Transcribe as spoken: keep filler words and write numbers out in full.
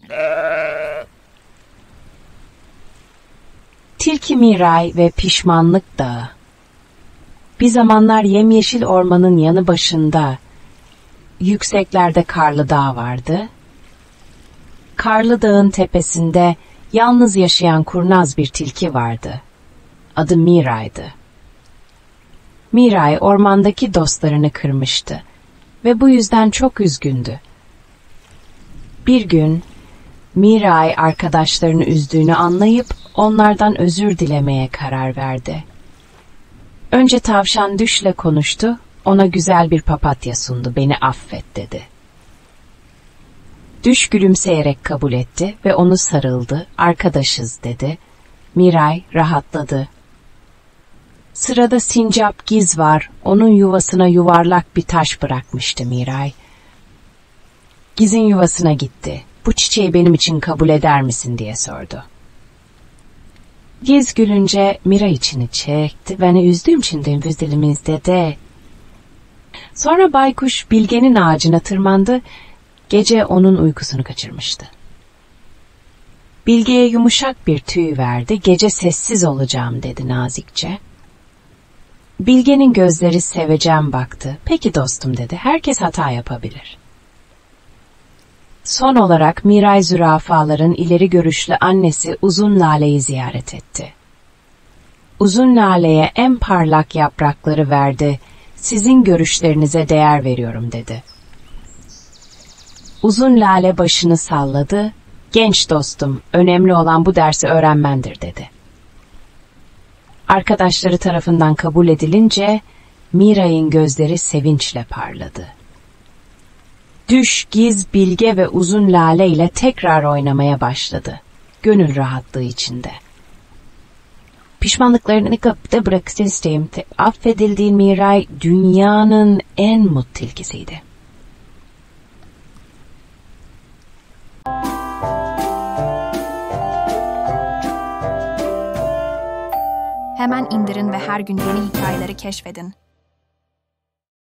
Tilki Miray ve Pişmanlık Dağı. Bir zamanlar yemyeşil ormanın yanı başında, yükseklerde Karlı Dağ vardı. Karlı Dağ'ın tepesinde yalnız yaşayan kurnaz bir tilki vardı. Adı Miray'dı. Miray ormandaki dostlarını kırmıştı ve bu yüzden çok üzgündü. Bir gün Miray arkadaşlarını üzdüğünü anlayıp onlardan özür dilemeye karar verdi. Önce tavşan Düş'le konuştu, ona güzel bir papatya sundu, beni affet dedi. Düş gülümseyerek kabul etti ve onu sarıldı, arkadaşız dedi. Miray rahatladı. Sırada Sincap Giz var, onun yuvasına yuvarlak bir taş bırakmıştı Miray. Giz'in yuvasına gitti. Bu çiçeği benim için kabul eder misin diye sordu. Giz gülünce Miray içini çekti. Beni üzdüğüm için de üzdülümüz dedi. Sonra baykuş Bilge'nin ağacına tırmandı. Gece onun uykusunu kaçırmıştı. Bilge'ye yumuşak bir tüy verdi. Gece sessiz olacağım dedi nazikçe. Bilge'nin gözleri sevecen baktı. Peki dostum dedi. Herkes hata yapabilir. Son olarak Miray zürafaların ileri görüşlü annesi Uzun Lale'yi ziyaret etti. Uzun Lale'ye en parlak yaprakları verdi. Sizin görüşlerinize değer veriyorum dedi. Uzun Lale başını salladı. Genç dostum, önemli olan bu dersi öğrenmendir dedi. Arkadaşları tarafından kabul edilince Miray'ın gözleri sevinçle parladı. Düş, Giz, Bilge ve Uzun Lale ile tekrar oynamaya başladı. Gönül rahatlığı içinde. Pişmanlıklarını kapıda bırakmak isteyim. Affedildiğin Miray dünyanın en mutlu tilkisiydi. Hemen indirin ve her gün yeni hikayeleri keşfedin.